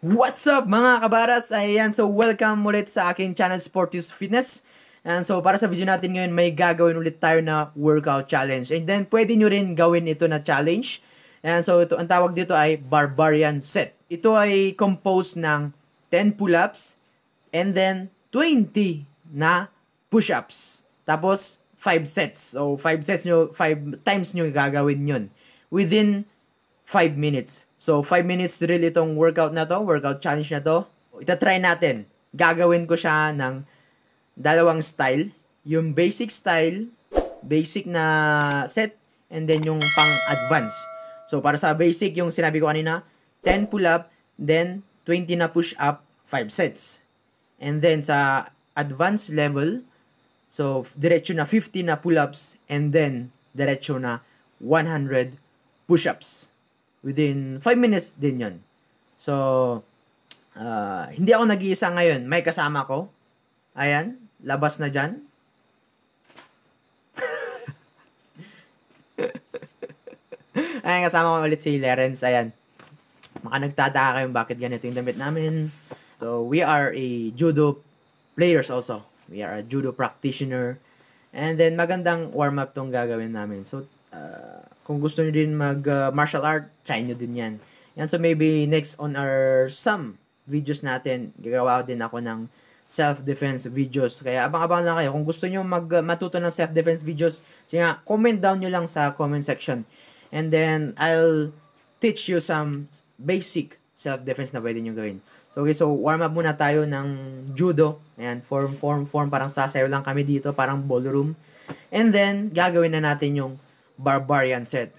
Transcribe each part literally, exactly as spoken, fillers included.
What's up mga kabaras? Ayan, so welcome ulit sa aking channel Sportius Fitness. And so para sa video natin ngayon, may gagawin ulit tayo na workout challenge. And then pwede nyo rin gawin ito na challenge. And so ito, ang tawag dito ay Barbarian Set. Ito ay composed ng ten pull-ups and then twenty na push-ups. Tapos five sets. So five sets nyo, five times nyo gagawin yun within five minutes. So, five minutes drill itong workout na to, workout challenge na to. Itatry natin. Gagawin ko siya ng dalawang style. Yung basic style, basic na set, and then yung pang-advance. So, para sa basic, yung sinabi ko kanina, ten pull-up, then twenty na push-up, five sets. And then sa advanced level, so, diretso na fifty na pull-ups, and then diretso na one hundred push-ups. Within five minutes din yun. So, uh, hindi ako nag-iisa ngayon. May kasama ko. Ayan, labas na dyan. Ayan, kasama ko ulit si Lawrence. Ayan. Maka nagtataka kayo bakit ganito yung damit namin. So, we are a judo players also. We are a judo practitioner. And then, magandang warm-up tong gagawin namin. So, uh, kung gusto nyo din mag uh, martial art, try nyo din yan. Yan, so maybe next on our some videos natin, gagawa din ako ng self-defense videos. Kaya abang-abang lang kayo. Kung gusto nyo mag, uh, matuto ng self-defense videos, sige nga, comment down nyo lang sa comment section. And then, I'll teach you some basic self-defense na pwede nyo gawin. So, okay, so warm up muna tayo ng judo. Ayan, form, form, form. Parang sasayo lang kami dito, parang ballroom. And then, gagawin na natin yung Barbarian Set.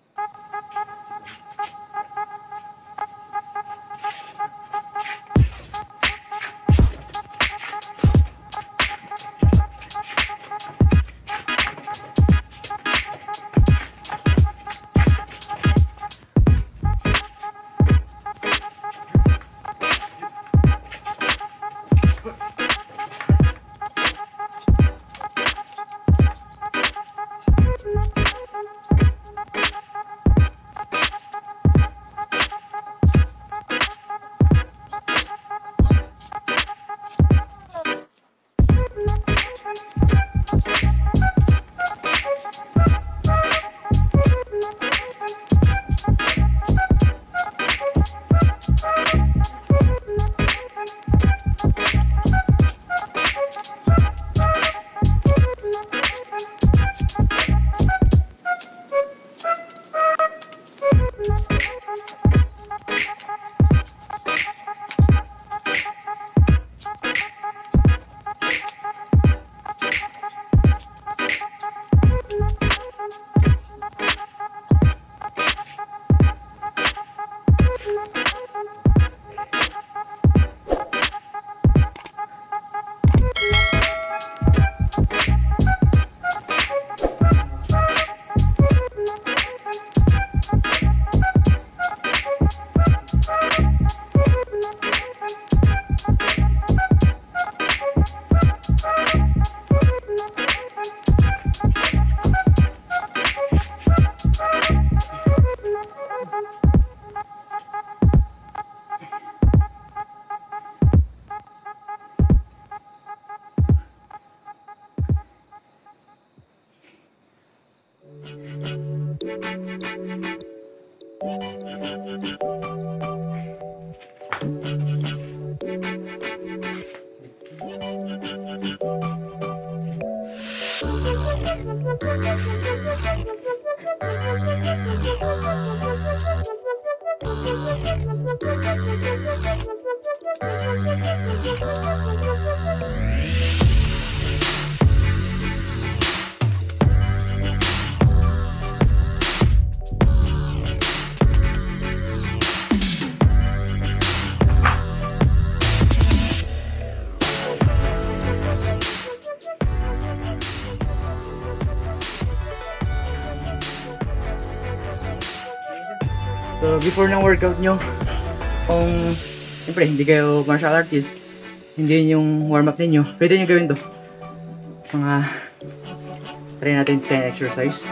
So, before ng workout nyo, kung siyempre hindi kayo martial artist, hindi yun yung warm-up ninyo, pwede nyo gawin to. Mga try natin ten exercise.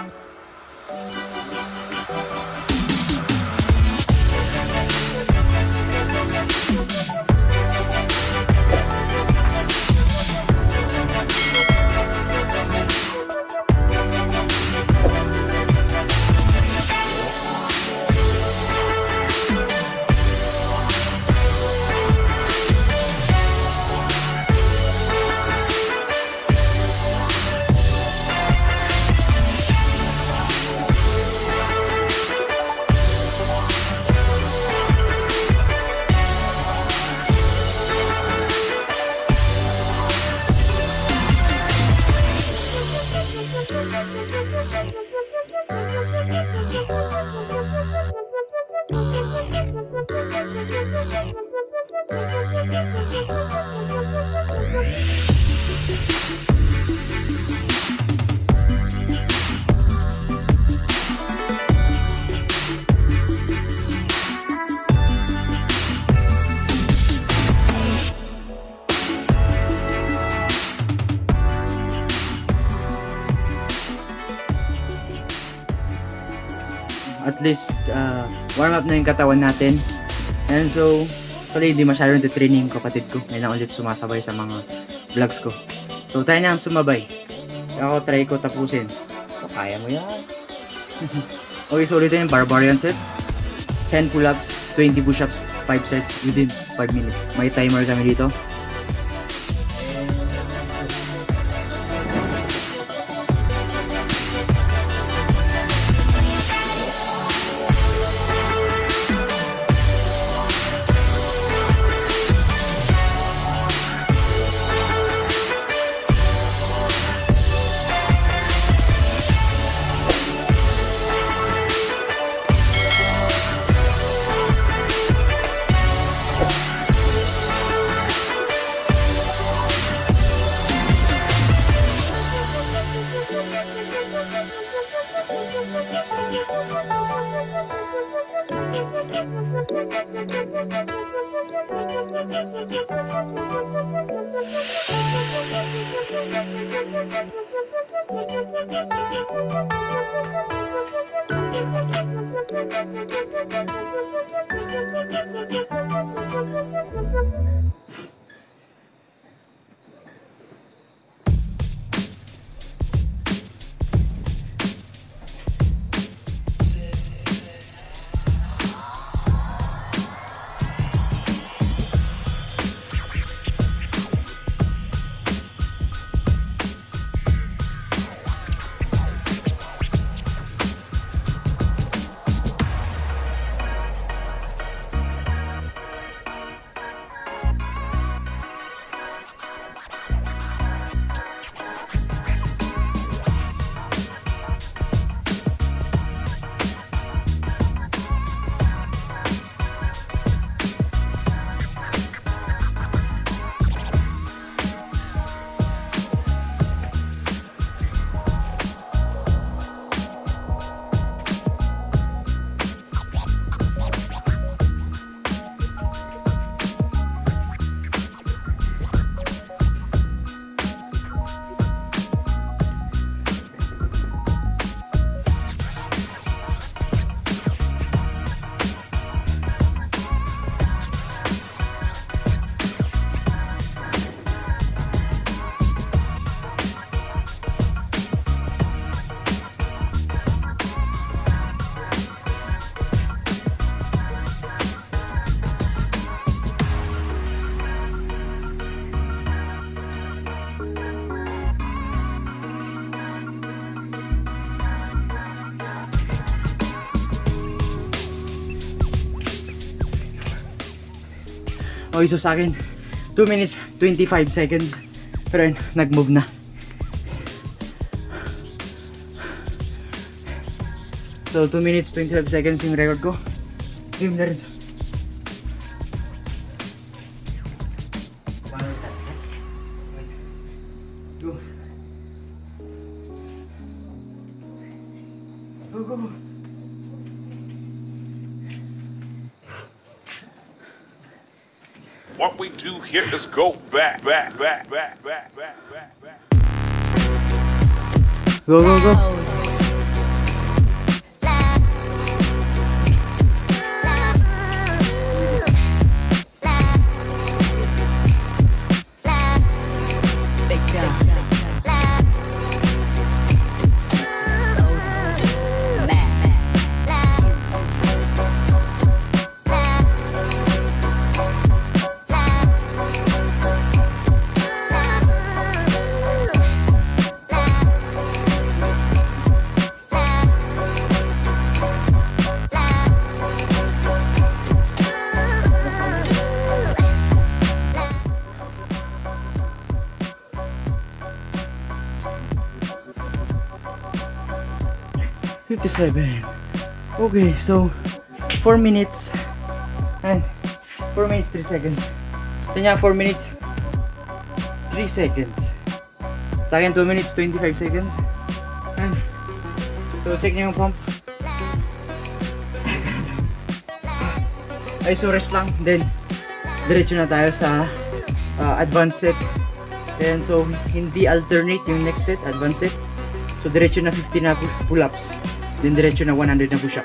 At least uh, warm up na yung katawan natin. And so, actually hindi masyado nag-training kapatid ko. Ngayon lang ulit sumasabay sa mga vlogs ko. So, try na ang sumabay. Ako try ko tapusin. So, kaya mo yan. Okay, so ulit yung barbarian set. ten pull-ups, twenty push-ups, five sets within five minutes. May timer kami dito. Okay, so sa akin, two minutes, twenty-five seconds. Pero yun, nag-move na. So, two minutes, twenty-five seconds yung record ko. Game na rin. Go. Go, go. What we do here is go back, back, back, back, back, back, back, back. Go, go, go. fifty-seven. Okay, so four minutes, And four minutes, three seconds. Ito niya, four minutes, three seconds. Sa akin, two minutes, twenty-five seconds. And so, check niyo yung pump. Ay, so rest lang. Then, diretso na tayo sa uh, advanced set. And so, hindi alternate yung next set, advanced set. So, diretso na fifty na pull-ups. Then, diretso na one hundred na push-up.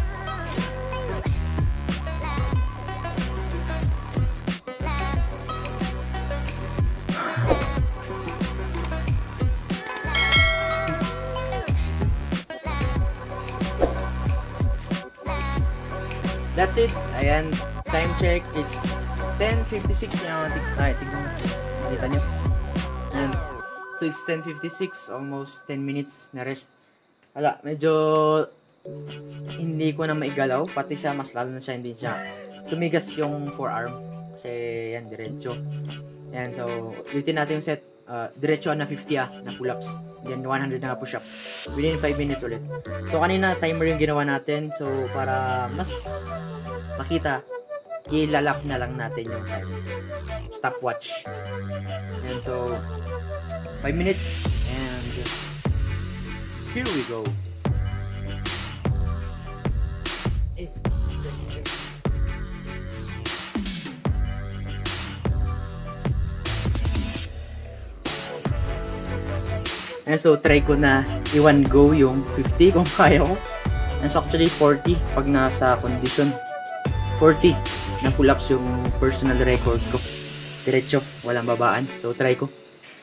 That's it. Ayan, time check. It's ten fifty-six. Ay, tignan mo. Nakita nyo. Ayan. So, it's ten fifty-six. Almost ten minutes na rest. Wala, medyo hindi ko na maigalaw. Pati siya, mas lalo na siya, hindi siya tumigas yung forearm. Kasi, yan, diretso. Ayan, so, ulitin natin yung set. Uh, diretso na fifty ah, na pull-ups. Then, one hundred na push-ups. Within five minutes ulit. So, kanina, timer yung ginawa natin. So, para mas makita, ilalak na lang natin yung time. Stopwatch. And so, five minutes. And here we go. And so, try ko na i-one go yung fifty kung kaya ko. And so, actually, forty pag nasa condition. forty na pull-ups yung personal record ko. Diretso, walang babaan. So, try ko.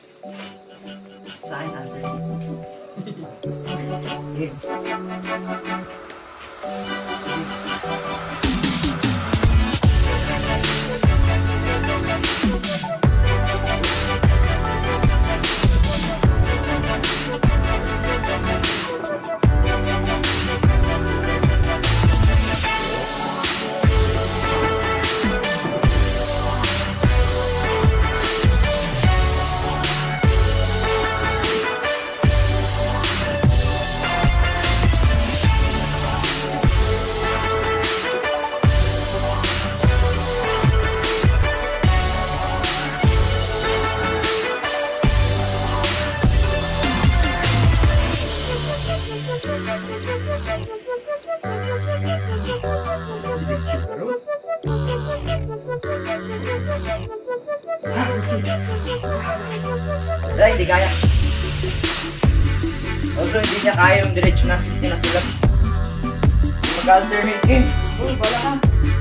Sa akin, after. Okay. Wala, hindi kaya. Also, hindi niya kaya yung diretso na fifty na pull-ups. Mag-alternate game. Oh, wala ka.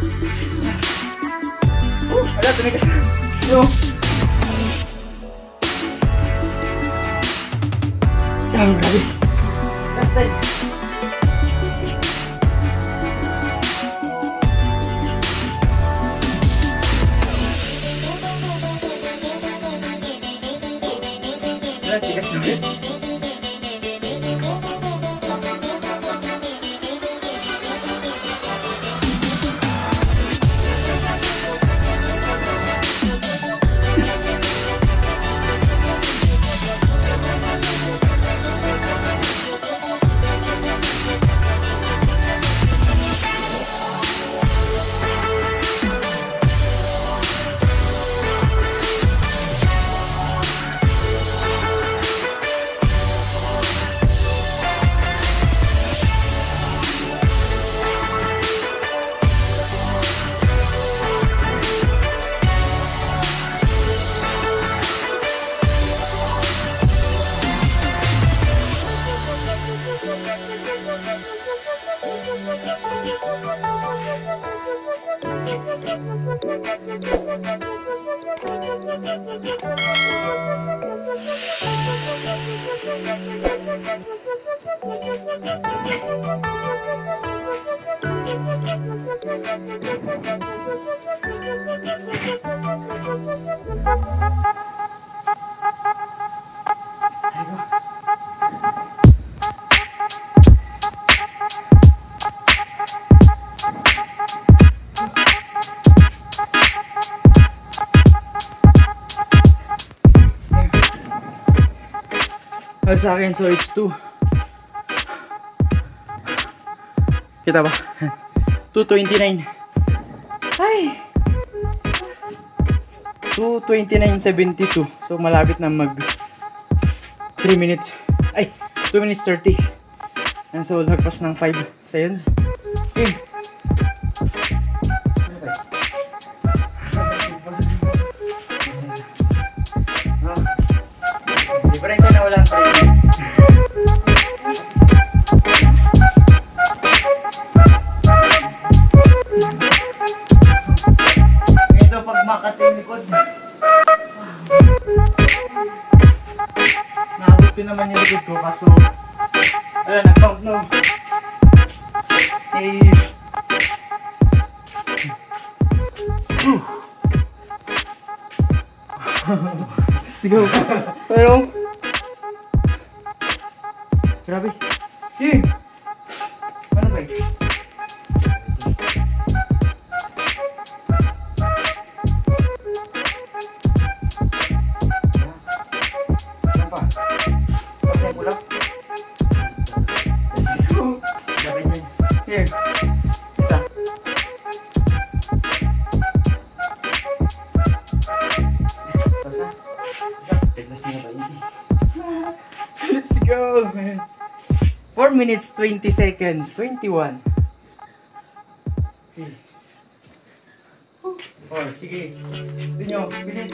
Oh, wala, tumigas na. No. Ang gabi. Last time. Wala, tigas na rin. Sa akin, so it's two. Kita ba? two twenty-nine. Ay! two twenty-nine seventy-two. So, malapit na mag three minutes. Ay! two minutes thirty. And so, lagpas ng five seconds. Okay. Diferensya na walang training. Ito pag makating likod. Naabot ko naman yung likod ko kaso ayun, nag-count no. Hey. Whew. Let's go. Pero grabe. Eh. Ano ba? Ano pa? Pasang pula. Let's go. Grabe niyan. Eh. Kita. Pasa. Tignan niya ba yun? Let's go. four minutes twenty seconds. twenty-one. Okay. Oh, sige. Hindi nyo. Bilit.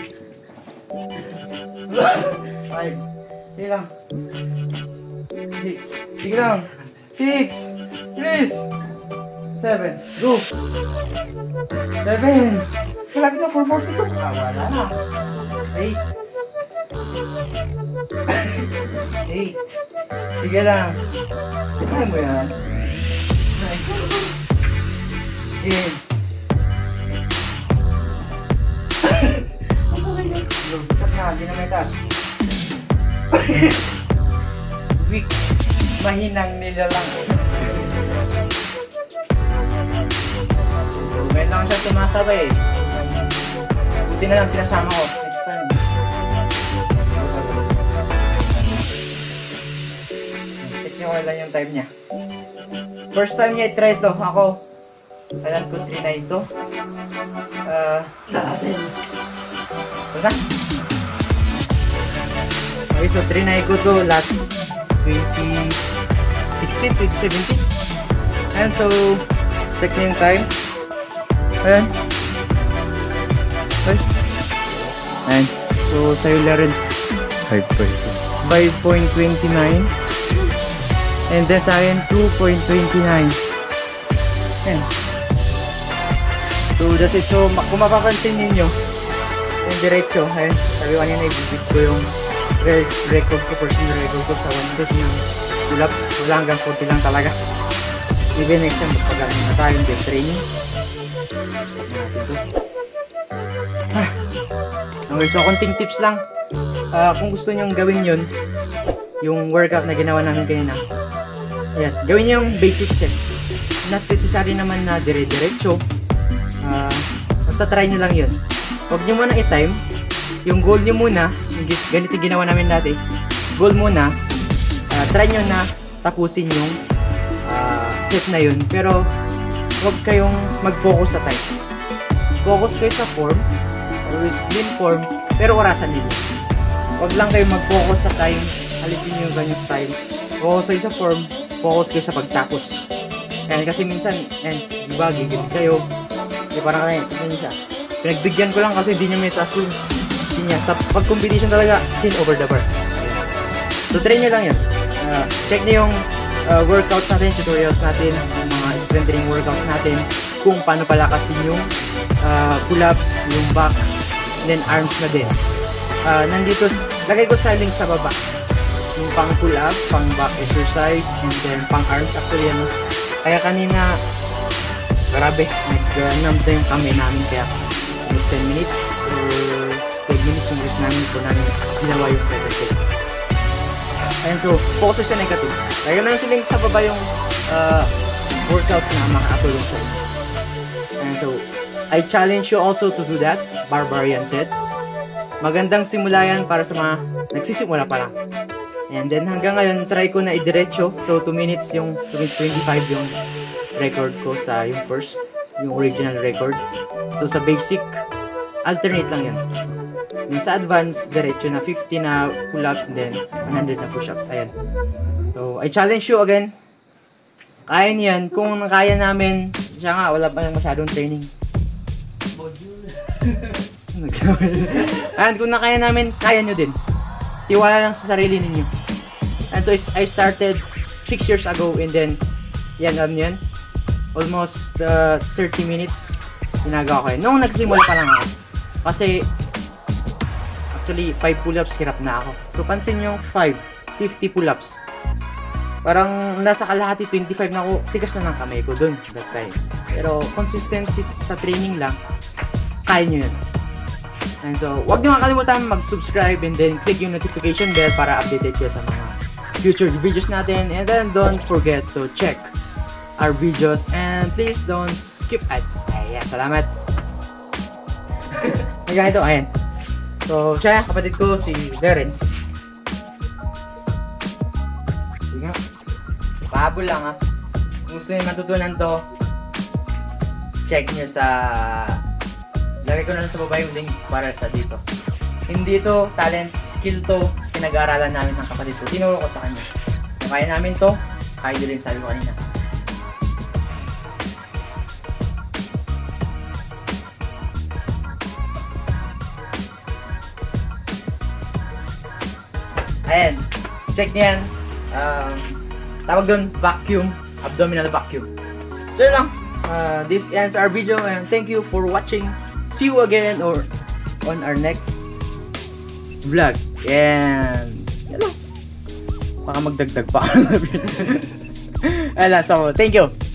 five. Sige lang. six. Sige lang. six. Please. seven. Go. seven. Malapit na four forty-two. Ah, wala na. eight. eight. Sige lang. Ano mo yan? eight. Bitas na, hindi na may taas. Weak. Mahinang nila lang. Ngayon lang siya sumasabay eh. Buti na lang sinasama ko. Next time. Check nyo kailan yung time niya. First time niya i-try ito. Ako, kailan ko trinay ito? Ah, ito na. Okay, so trinay ko to last twenty sixteen, twenty seventeen. And so, check nyo yung time. Ayan. Okay. Ayan. So, sa'yo Lawrence, five point two nine. And then sa akin, two point two nine. Ayan. So, that's it. So, kung mapapansin ninyo, yung diretso, ayan, sabi ko kanina, i-bibig ko yung record ko, personal record ko sa one set yung pull-ups. Wala hanggang forty lang talaga. Even next time, magpagaling na tayo yung dead training. Ah. Okay, so konting tips lang. Uh, kung gusto nyong gawin yun, yung workout na ginawa namin kanina, ayan, gawin nyo yung basic set. Not necessary naman na dire-diretso. Uh, basta try nyo lang yun. Huwag nyo muna i-time. Yung goal nyo muna, yung ganito ginawa namin dati, goal muna, uh, try nyo na tapusin yung uh, set na yun. Pero huwag kayong mag-focus sa time. Focus kayo sa form, always clean form, pero orasan nila. Huwag lang kayo mag-focus sa time, alisin nyo yung ganyang time. Focus kayo sa form, focus kayo sa pagtapos. Yan, kasi minsan, yan, diba, gigil kayo. Di parang kayo, ano siya. Pinagbigyan ko lang kasi hindi niya may taas yung niya. Sa pag-competition talaga, skin over the bar. So, try nyo lang yun. Uh, check nyo yung uh, workouts natin, tutorials natin, yung mga strength training workouts natin, kung paano palakasin yung uh, pull-ups, yung back, and then arms na din. Uh, nandito, lagay ko sa link sa baba. Yung pang pull-up, pang back exercise, and then pang arms. Actually, ano, kaya kanina, grabe, nag-numb na yung kamay namin, kaya almost ten minutes, or five minutes yung rest namin, ito namin ginawa yung second set. And so, focus sa negative. Lagyan na yung link sa baba yung uh, workouts na makakatulong sa inyo. And so, I challenge you also to do that, Barbarian set. Magandang simula yan para sa mga nagsisimula pa lang. And then hanggang ngayon, try ko na idiretso. So, two minutes yung, two minutes twenty-five yung record ko sa yung first. yung original record. So sa basic, alternate lang yan. Yung sa advanced, diretso na fifty na pull-ups and then one hundred na push-ups. Ayan. So, I challenge you again. Kaya niyan. Kung kaya namin, siya nga, wala pa yung masyadong training. And kung nakaya namin, kaya nyo din. Tiwala lang sa sarili ninyo. And so, I started six years ago and then, yan, alam nyo yan? Almost uh, thirty minutes ginagawa ko yun. Noong nagsimula pa lang ako. Kasi, actually, five pull-ups, hirap na ako. So, pansin nyo, five, fifty pull-ups. Parang nasa kalahati, twenty-five na ako, tigas na ng kamay ko dun that time. Pero, consistency sa training lang, kaya nyo yun. And so, huwag nyo makalimutan mag-subscribe and then click yung notification bell para updated kayo sa mga future videos natin. And then, don't forget to check our videos and please don't skip ads. Ayan, salamat. May ganito, ayan. So, siya, kapatid ko, si Lawrence. Sige nga. Pahabol lang, ha. Kung gusto nyo matutunan to, check nyo sa... Lagay ko na lang sa baba yung link para sa dito. Hindi to talent, skill to, pinag-aaralan namin ng kapatid ko. Tinuro ko sa kanya. Kung kaya namin to, kaya nyo rin, sabi ko kanina. Ayan, check niyan. Um, tawag doon, vacuum, abdominal vacuum. So yun lang, uh, this ends our video and thank you for watching. See you again or on our next vlog. And yan lang. Baka magdagdag pa. Ayan, so thank you.